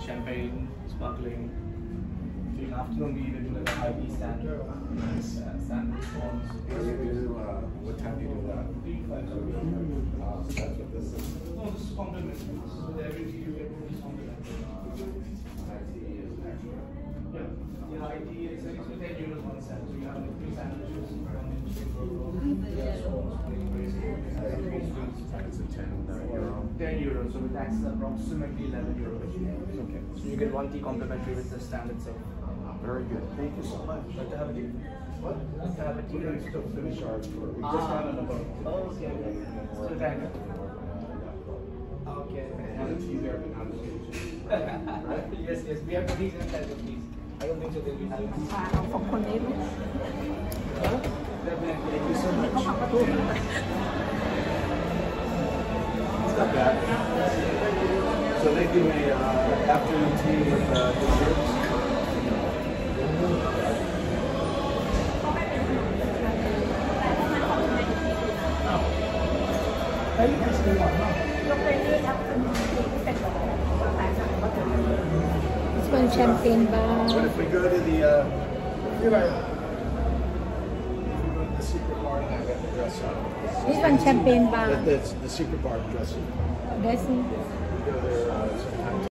champagne, sparkling. In afternoon we do like a high tea standard, standard scones. What time do you do that? 3 5. That's what this is. No, this is complimentary. With every tea you get this complimentary. High tea is extra. Yeah, the high tea is €10 one set. So you have like 3 sandwiches, 1 spring roll, scones, It's a €10. €10. So with taxes approximately €11. Okay. So you get 1 tea complimentary with the standard set. Very good. Thank you so much. Like to have a tea? What? Like to have a tea? We're going to still finish ours for. We just Ah. had another. Oh, okay. Still time. Okay. One tea there, but not a tea. Yes, yes. We have to reach and tell them, please. I don't think so they'll be having. เอาของคนนี้ลูก Definitely. Thank you so much. เขาขับประตูมา It's not bad. So they do a afternoon tea with desserts. This one champagne bar. But if we go to the, secret bar, and I got the dress up. This one champagne bar. The secret bar dressing. Dressing. We go there sometimes.